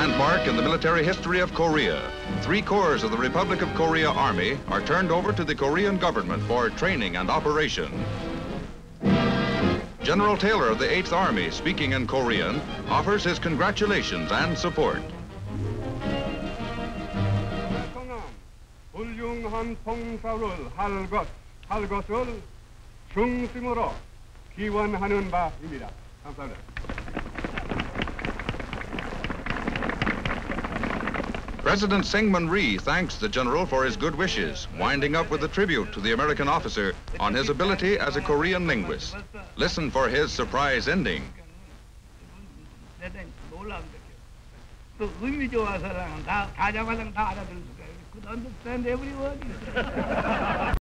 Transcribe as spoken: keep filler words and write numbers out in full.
landmark in the military history of Korea. Three corps of the Republic of Korea Army are turned over to the Korean government for training and operation. General Taylor of the eighth Army, speaking in Korean, offers his congratulations and support. 훌륭한 봉사를 할 것, 할 것을 중심으로 기원하는 바입니다. 감사합니다. President Syngman Rhee thanks the general for his good wishes, winding up with a tribute to the American officer on his ability as a Korean linguist. Listen for his surprise ending. 또 의미 좋아서는 다, 다 잡아서 다 알아들을 수가 있어요. Could understand every word.